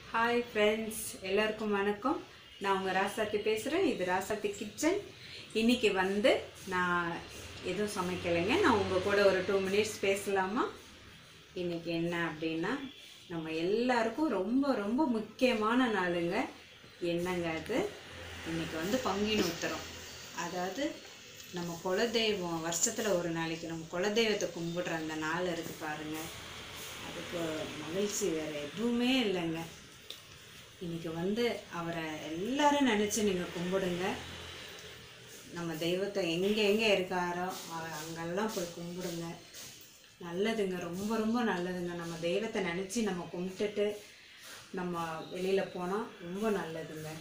Hi friends, எல்லாருக்கும் வணக்கம். நான் உங்கள் ராசாத்தி பேசுகிறேன். இது ராசாத்தி கிச்சன். இன்றைக்கி நான் எதுவும் சமைக்கலைங்க. நான் உங்கள் கூட ஒரு 2 minutes பேசலாமா? இன்றைக்கி என்ன அப்படின்னா, நம்ம எல்லாருக்கும் ரொம்ப ரொம்ப முக்கியமான நாளுங்க. என்னங்க அது? இன்றைக்கி பங்குனி உத்திரம். அதாவது நம்ம குலதெய்வம் வருஷத்தில் ஒரு நாளைக்கு நம்ம குலதெய்வத்தை கும்பிடுற அந்த நாள் இருக்குது பாருங்கள். அதுக்கு மகிழ்ச்சி வேறு எதுவுமே இல்லைங்க. இன்றைக்கி அவரை எல்லாரும் நினச்சி நீங்கள் கும்பிடுங்க. நம்ம தெய்வத்தை எங்கே இருக்காரோ அங்கெல்லாம் போய் கும்பிடுங்க. நல்லதுங்க, ரொம்ப ரொம்ப நல்லதுங்க. நம்ம தெய்வத்தை நினச்சி நம்ம கும்பிட்டுட்டு நம்ம வெளியில் போனால் ரொம்ப நல்லதுங்க.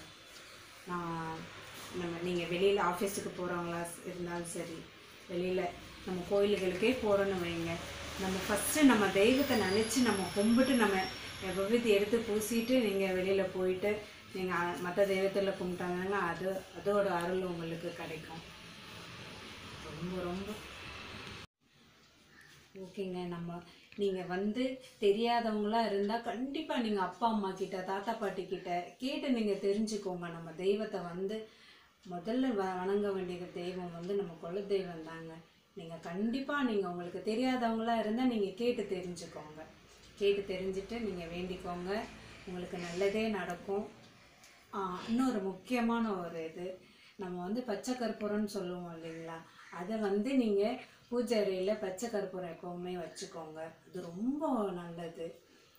நீங்கள் வெளியில் ஆஃபீஸுக்கு போகிறவங்களா இருந்தாலும் சரி, வெளியில் நம்ம கோயில்களுக்கே போகிறோன்னு வைங்க, நம்ம ஃபஸ்ட்டு நம்ம தெய்வத்தை நினச்சி நம்ம கும்பிட்டு நம்ம விபூதி எடுத்து பூசிட்டு நீங்கள் வெளியில் போயிட்டு நீங்கள் மற்ற தெய்வத்தில் கும்பிட்டாங்கன்னா அதோட அருள் உங்களுக்கு கிடைக்கும். ரொம்ப ரொம்ப ஓகேங்க. நீங்கள் தெரியாதவங்களாக இருந்தால் கண்டிப்பாக நீங்கள் அப்பா அம்மா கிட்ட, தாத்தா பாட்டி கிட்ட கேட்டு நீங்கள் தெரிஞ்சுக்கோங்க. நம்ம தெய்வத்தை முதல்ல வணங்க வேண்டிய தெய்வம் நம்ம குல தெய்வம் தாங்க. நீங்கள் கண்டிப்பாக உங்களுக்கு தெரியாதவங்களாக இருந்தால் நீங்கள் கேட்டு தெரிஞ்சுக்கோங்க. கேட்டு தெரிஞ்சுட்டு நீங்கள் வேண்டிக்கோங்க, உங்களுக்கு நல்லதே நடக்கும். இன்னொரு முக்கியமான ஒரு இது, நம்ம பச்சை கற்பூரம்னு சொல்லுவோம் இல்லைங்களா, அதை நீங்கள் பூஜை அறையில் பச்சை கற்பூரம் எப்போவுமே வச்சுக்கோங்க. அது ரொம்ப நல்லது.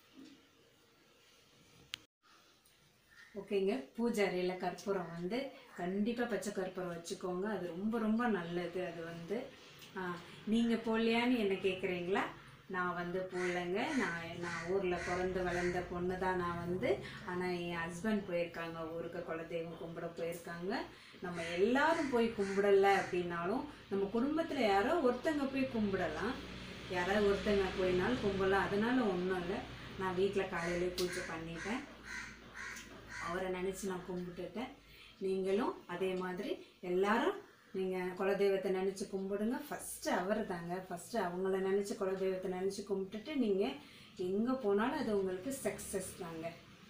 ஓகேங்க, பூஜை அறையில் கற்பூரம் கண்டிப்பாக பச்சை கற்பூரம் வச்சுக்கோங்க. அது ரொம்ப ரொம்ப நல்லது. அது நீங்கள் போடலையான்னு என்ன கேட்குறீங்களா? நான் போடலைங்க. நான் ஊரில் பிறந்து வளர்ந்த பொண்ணு தான் நான். ஆனால் என் ஹஸ்பண்ட் போயிருக்காங்க ஊருக்கு, குலதெய்வம் கும்பிட போயிருக்காங்க. நம்ம எல்லாரும் போய் கும்பிடலை அப்படின்னாலும் நம்ம குடும்பத்தில் யாரோ ஒருத்தங்க போய் கும்பிடலாம். யாராவது ஒருத்தங்க போயினாலும் கும்பிடலாம். அதனால் ஒன்றும் இல்லை. நான் வீட்டில் காலையிலே பூஜை பண்ணிட்டேன். அவரை நினச்சி நான் கும்பிட்டுட்டேன். நீங்களும் அதே மாதிரி எல்லாரும் நீங்கள் குலதெய்வத்தை நினச்சி கும்பிடுங்க. ஃபஸ்ட்டு அவர் தாங்க. ஃபஸ்ட்டு அவங்கள நினச்சி குலதெய்வத்தை நினச்சி கும்பிட்டுட்டு நீங்கள் எங்கே போனாலும் அது உங்களுக்கு சக்ஸஸ் தாங்க.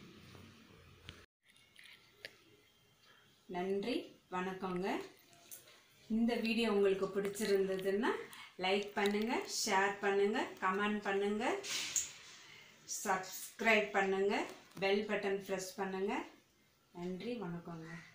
நன்றி, வணக்கங்க. இந்த வீடியோ உங்களுக்கு பிடிச்சிருந்ததுன்னா லைக் பண்ணுங்கள், ஷேர் பண்ணுங்கள், கமெண்ட் பண்ணுங்கள், சப்ஸ்கிரைப் பண்ணுங்கள், பெல் பட்டன் ப்ரெஸ் பண்ணுங்கள். நன்றி, வணக்கங்க.